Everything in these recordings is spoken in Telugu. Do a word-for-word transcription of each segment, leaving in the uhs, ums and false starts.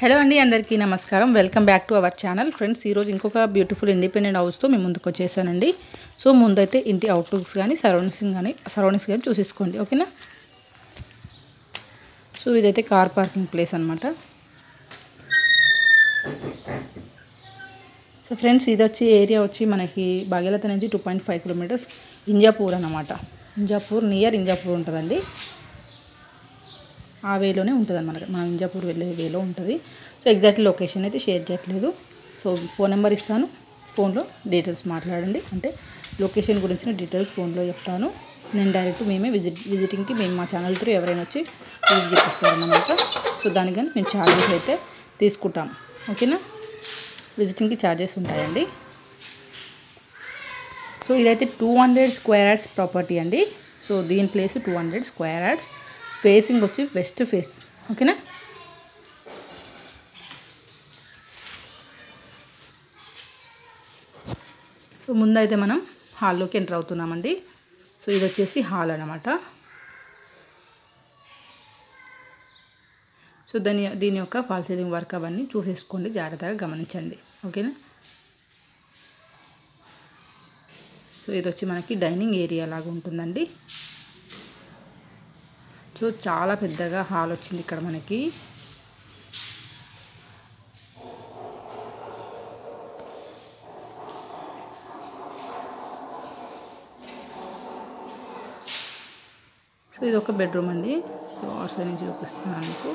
హలో అండి, అందరికీ నమస్కారం. Welcome back to our channel. Friends, ఈరోజు ఇంకొక బ్యూటిఫుల్ ఇండిపెండెంట్ హౌస్తో మేము ముందుకు వచ్చేసానండి. సో ముందైతే ఇంటి అవుట్లుక్స్ కానీ సరౌండింగ్స్ కానీ సరౌండింగ్స్ కానీ చూసేసుకోండి, ఓకేనా. సో ఇదైతే కార్ పార్కింగ్ ప్లేస్ అనమాట. సో ఫ్రెండ్స్, ఇది వచ్చి ఏరియా వచ్చి మనకి భాగ్యలత నుంచి two point five kilometres Injapur అనమాట. ఇంజాపూర్ నియర్ ఇంజాపూర్ ఉంటుందండి. ఆ వేలోనే ఉంటుంది అన్నమాట. మనం ఇంజాపూర్ వెళ్ళే వేలో ఉంటుంది. సో ఎగ్జాక్ట్లీ లొకేషన్ అయితే షేర్ చేయట్లేదు. సో ఫోన్ నెంబర్ ఇస్తాను, ఫోన్లో డీటెయిల్స్ మాట్లాడండి. అంటే లొకేషన్ గురించిన డీటెయిల్స్ ఫోన్లో చెప్తాను. నేను డైరెక్ట్ మేమే విజిట్ విజిటింగ్కి మేము మా ఛానల్ త్రూ ఎవరైనా వచ్చి విజిట్ చేపిస్తారన్నమాట. సో దానికి కానీ మేము ఛార్జెస్ అయితే తీసుకుంటాం, ఓకేనా. విజిటింగ్కి ఛార్జెస్ ఉంటాయండి. సో ఇదైతే two hundred square yards property అండి. సో దీని place two hundred square yards. Facing వచ్చి వెస్ట్ ఫేస్, ఓకేనా. సో ముందైతే మనం హాల్లోకి ఎంటర్ అవుతున్నామండి. సో ఇది వచ్చేసి హాల్ అన్నమాట. సో దాని దీని యొక్క ఫాల్ సీలింగ్ వర్క్ అవన్నీ చూసేసుకోండి, జాగ్రత్తగా గమనించండి, ఓకేనా. సో ఇది వచ్చి మనకి డైనింగ్ ఏరియా లాగా ఉంటుందండి. సో చాలా పెద్దగా హాల్ వచ్చింది ఇక్కడ మనకి. సో ఇది ఒక బెడ్రూమ్ అండి. సో అవుట్ సైడ్ నుంచి చూపిస్తున్నాను మీకు.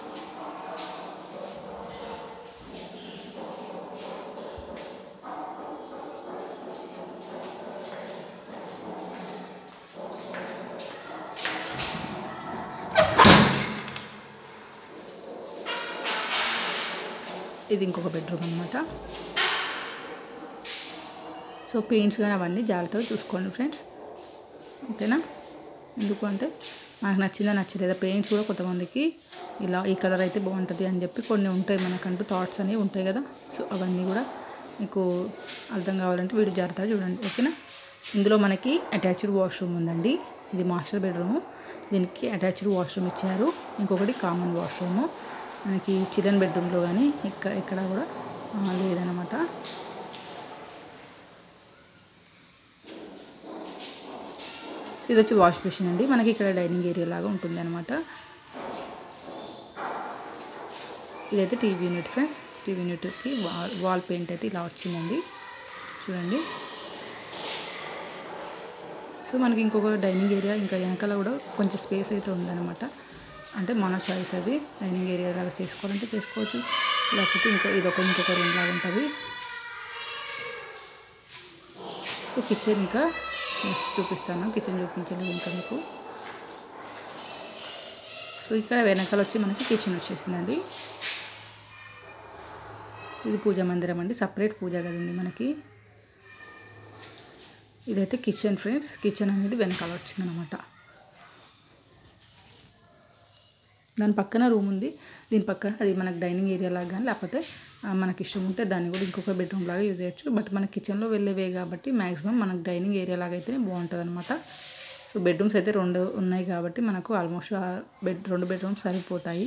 ఇది ఇంకొక బెడ్రూమ్ అనమాట. సో పెయింట్స్ కానీ అవన్నీ జాగ్రత్తగా చూసుకోండి ఫ్రెండ్స్, ఓకేనా. ఎందుకు అంటే మనకు నచ్చిందా నచ్చలేదా, పెయింట్స్ కూడా కొంతమందికి ఇలా ఈ కలర్ అయితే బాగుంటుంది అని చెప్పి కొన్ని ఉంటాయి, మనకంటూ థాట్స్ అనేవి ఉంటాయి కదా. సో అవన్నీ కూడా మీకు అర్థం కావాలంటే వీడియో జాగ్రత్తగా చూడండి, ఓకేనా. ఇందులో మనకి అటాచ్డ్ వాష్రూమ్ ఉందండి. ఇది మాస్టర్ బెడ్రూము. దీనికి అటాచ్డ్ వాష్రూమ్ ఇచ్చారు. ఇంకొకటి కామన్ వాష్రూము. మనకి చిల్డ్రన్ బెడ్రూమ్లో కానీ ఇక్కడ ఇక్కడ కూడా లేదనమాట. ఇది వచ్చి వాష్ బేసిన్ అండి. మనకి ఇక్కడ డైనింగ్ ఏరియా లాగా ఉంటుంది అనమాట. ఇదైతే టీవీ యూనిట్ ఫ్రెండ్స్. టీవీ యూనిట్కి వాల్ వాల్ పెయింట్ అయితే ఇలా వచ్చిందండి, చూడండి. సో మనకి ఇంకొక డైనింగ్ ఏరియా ఇంకా వెనకాల కూడా కొంచెం స్పేస్ అయితే ఉందన్నమాట. అంటే మన చాయిస్ అది. డైనింగ్ ఏరియా లాగా చేసుకోవాలంటే చేసుకోవచ్చు, లేకపోతే ఇంకో ఇదొక ఇంకొక రూమ్ లాగా ఉంటుంది. సో కిచెన్ ఇంకా నెక్స్ట్ చూపిస్తాను. కిచెన్ చూపించలేదు ఇంకా మీకు. సో ఇక్కడ వెనకాల వచ్చి మనకి కిచెన్ వచ్చేసిందండి. ఇది పూజా మందిరం అండి. సపరేట్ పూజా గది ఉంది మనకి. ఇదైతే కిచెన్ ఫ్రెండ్స్. కిచెన్ అనేది వెనకాల వచ్చిందనమాట. దాని పక్కన రూమ్ ఉంది. దీని పక్కన అది మనకు డైనింగ్ ఏరియా లాగా కానీ లేకపోతే మనకి ఇష్టం ఉంటే దాన్ని కూడా ఇంకొక బెడ్రూమ్ లాగా యూజ్ చేయొచ్చు. బట్ మన కిచెన్లో వెళ్ళేవే కాబట్టి మ్యాక్సిమం మనకు డైనింగ్ ఏరియా లాగా అయితేనే బాగుంటుంది అనమాట. సో బెడ్రూమ్స్ అయితే రెండు ఉన్నాయి కాబట్టి మనకు ఆల్మోస్ట్ బెడ్ రెండు బెడ్రూమ్స్ సరిపోతాయి.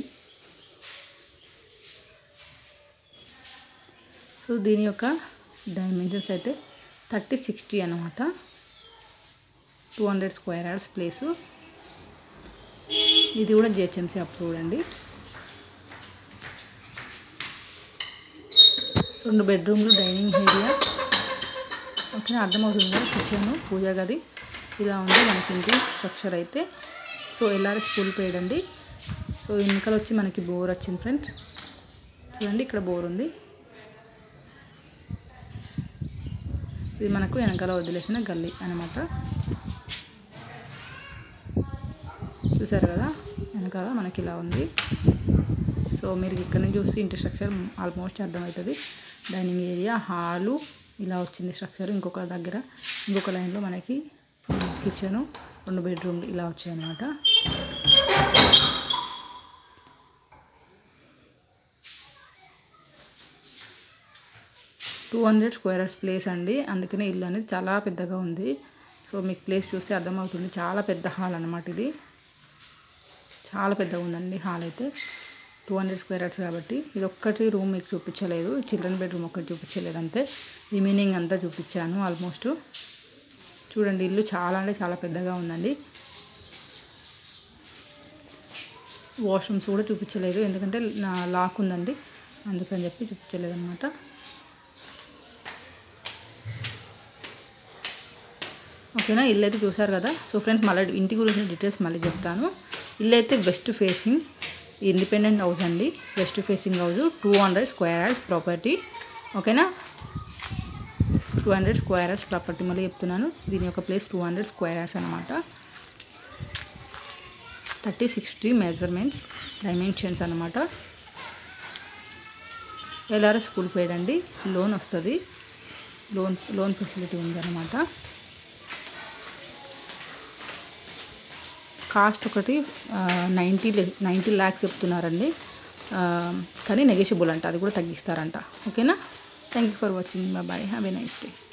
సో దీని యొక్క డైమెన్షన్స్ అయితే థర్టీ సిక్స్టీ అనమాట. Two hundred square yards place. ఇది కూడా జిహెచ్ఎంసీ అప్రూవ్డ్ అండి. రెండు బెడ్రూమ్లు, డైనింగ్ ఏరియా, ఓకే అర్థమవుతుంది కదా. కిచెన్, పూజా గది ఇలా ఉంది మనకి ఇంటి స్ట్రక్చర్ అయితే. సో ఎల్ఆర్ఎస్ ఫుల్ పేడ్ అండి. సో వెనకాల వచ్చి మనకి బోర్ వచ్చింది ఫ్రెండ్స్, చూడండి. ఇక్కడ బోర్ ఉంది. ఇది మనకు వెనకాల వదిలేసిన గల్లీ అనమాట. చూసారు కదా, వెనకాల మనకి ఇలా ఉంది. సో మీరు ఇక్కడ నుంచి చూసి ఇంటి స్ట్రక్చర్ ఆల్మోస్ట్ అర్థమవుతుంది. డైనింగ్ ఏరియా, హాలు ఇలా వచ్చింది స్ట్రక్చర్. ఇంకొక దగ్గర ఇంకొక లైన్లో మనకి కిచెను, రెండు బెడ్రూమ్లు ఇలా వచ్చాయి అన్నమాట. Two hundred square yards place అండి. అందుకనే ఇల్లు అనేది చాలా పెద్దగా ఉంది. సో మీకు ప్లేస్ చూస్తే అర్థమవుతుంది. చాలా పెద్ద హాల్ అన్నమాట ఇది. చాలా పెద్దగా ఉందండి హాల్ అయితే. టూ హండ్రెడ్ స్క్వేర్ యార్డ్స్ కాబట్టి ఇది ఒక్కటి రూమ్ మీకు చూపించలేదు, చిల్డ్రన్ బెడ్రూమ్ ఒక్కటి చూపించలేదు అంతే. రిమైనింగ్ అంతా చూపించాను ఆల్మోస్ట్. చూడండి ఇల్లు చాలా అంటే చాలా పెద్దగా ఉందండి. వాష్రూమ్స్ కూడా చూపించలేదు ఎందుకంటే నా లాక్ ఉందండి, అందుకని చెప్పి చూపించలేదు అనమాట. ఓకేనా, ఇల్లు అయితే చూసారు కదా. సో ఫ్రెండ్స్ మళ్ళీ ఇంటి గురించి డీటెయిల్స్ మళ్ళీ చెప్తాను. ఇల్లు అయితే వెస్ట్ ఫేసింగ్ ఇండిపెండెంట్ హౌస్ అండి, west facing house, two hundred square yards property. ఓకేనా, two hundred square yards property మళ్ళీ చెప్తున్నాను. దీని యొక్క place two hundred square yards అనమాట. థర్టీ సిక్స్టీ మెజర్మెంట్స్ డైమెన్షన్స్ అనమాట. ఎల్ఆర్ఎస్ స్కూల్ పేడ్ అండి, లోన్ వస్తుంది, లోన్ లోన్ ఫెసిలిటీ ఉందన్నమాట. కాస్ట్ ఒకటి నైంటీ నైంటీ ల్యాక్స్ చెప్తున్నారండి, కానీ నెగోషియబుల్ అంట, అది కూడా తగ్గిస్తారంట. ఓకేనా, thank you for watching, bye, have a nice day.